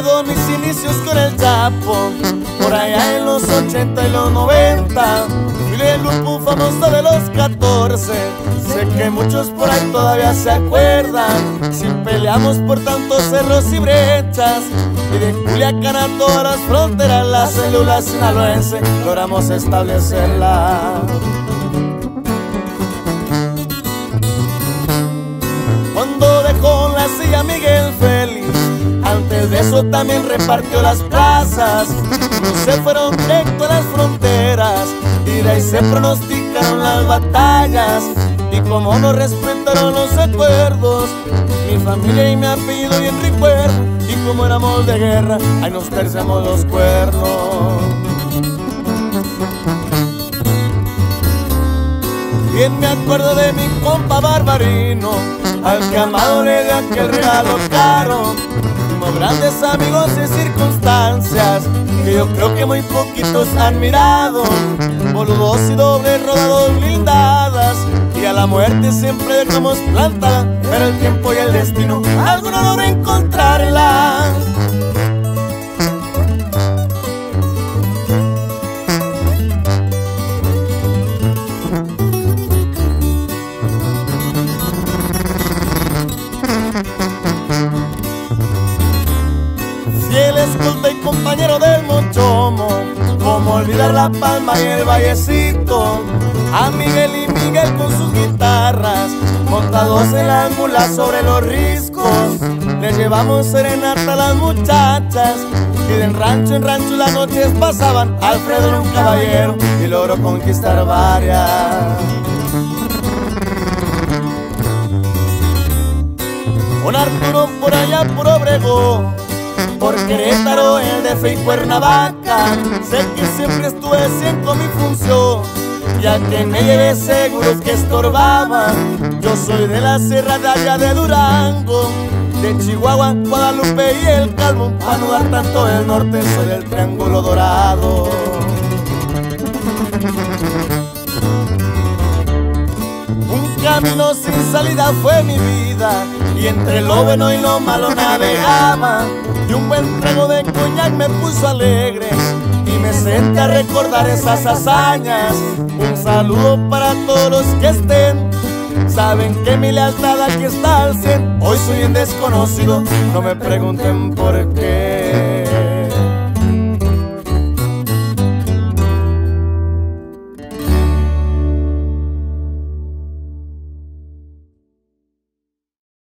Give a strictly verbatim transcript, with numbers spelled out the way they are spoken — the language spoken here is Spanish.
recuerdo mis inicios con el Chapo, por allá en los ochenta y los noventa. Fui del grupo famoso de los catorce. Sé que muchos por ahí todavía se acuerdan. Si peleamos por tantos cerros y brechas, y de Culiacán a todas las fronteras, la célula sinaloense logramos establecerla. Cuando dejó la silla Miguel Félix, antes de eso también repartió las plazas. No se fueron directo a las fronteras, y de ahí se pronosticaron las batallas. Y como nos respetaron los acuerdos, mi familia y mi apellido bien recuerdo. Y como éramos de guerra, ahí nos terciamos los cuernos. Bien me acuerdo de mi compa Barbarino, al que amado le dio aquel regalo caro. Fuimos grandes amigos de circunstancias que yo creo que muy poquitos han mirado. Boludos y dobles rodados blindadas, y a la muerte siempre dejamos plantada. Pero el tiempo y el destino alguno logra encontrarla. Fiel escolta y compañero del Mochomo, cómo olvidar La Palma y el Vallecito. A Miguel y Miguel con sus guitarras, montados en la mula sobre los riscos. Les llevamos serenata a las muchachas, y de rancho en rancho las noches pasaban. Alfredo era un caballero y logró conquistar varias. Con Arturo por allá por Obregón, por Querétaro, el D F y Cuernavaca. Sé que siempre estuve cien con mi función, ya que me llevé seguros que estorbaba. Yo soy de la sierra de allá de Durango, de Chihuahua, Guadalupe y el Calvo. Para no dar tanto el norte, soy del Triángulo Dorado. Un camino sin salida fue mi vida, y entre lo bueno y lo malo navegaba. Y un buen trago de coñac me puso alegre, y me senté a recordar esas hazañas. Un saludo para todos los que estén, saben que mi lealtad aquí está al cien. Hoy soy un desconocido, no me pregunten por qué.